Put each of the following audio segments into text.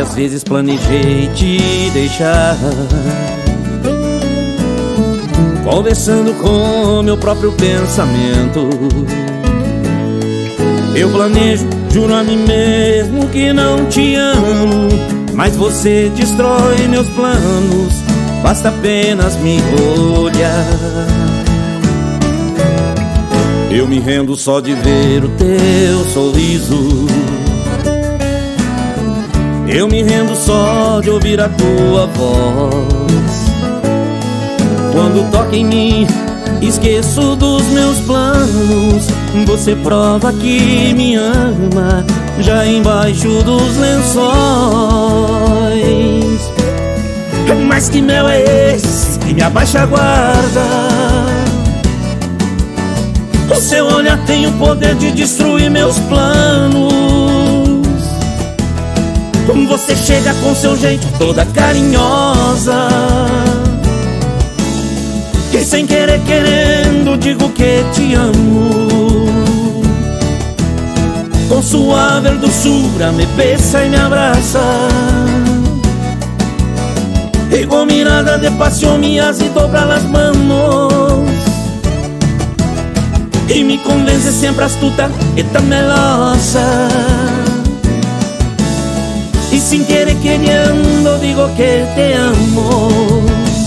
Várias vezes planejei te deixar, conversando com meu próprio pensamento. Eu planejo, juro a mim mesmo que não te amo, mas você destrói meus planos, basta apenas me olhar. Eu me rendo só de ver o teu sorriso, eu me rendo só de ouvir a tua voz. Quando toca em mim, esqueço dos meus planos. Você prova que me ama, já embaixo dos lençóis. Mas que mel é esse que me abaixa a guarda? O seu olhar tem o poder de destruir meus planos. Você chega com seu jeito toda carinhosa, e sem querer querendo digo que te amo. Com suave doçura me beija e me abraça, y con mirada de pasión me hace dobrar las manos, y me convence siempre astuta y tan melosa. Y sin querer queriendo digo que te amo.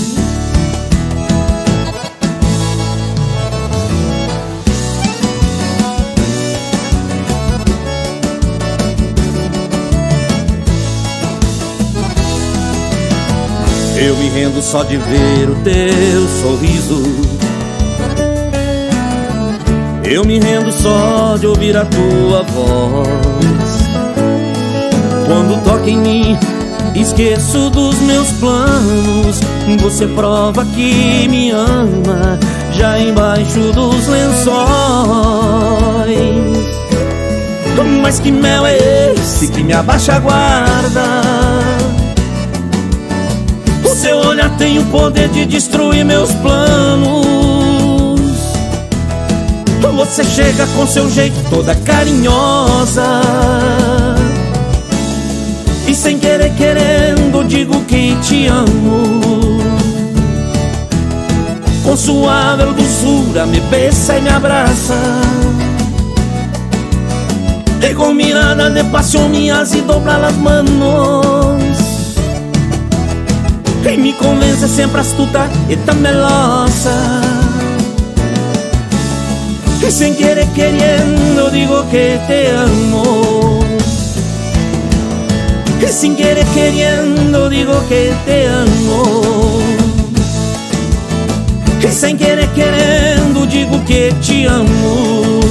Eu me rendo só de ver o teu sorriso, eu me rendo só de ouvir a tua voz. Quando toca em mim, esqueço dos meus planos. Você prova que me ama, já embaixo dos lençóis. Mas que mel é esse que me abaixa a guarda? O seu olhar tem o poder de destruir meus planos. Você chega com seu jeito toda carinhosa, e sem querer querendo digo que te amo. Com suave doçura me beija e me abraça, y con mirada de pasión me hace dobrar las manos, y me convence siempre astuta y tan melosa. Y sin querer queriendo digo que te amo, y sin querer queriendo digo que te amo, y sin querer querendo digo que te amo.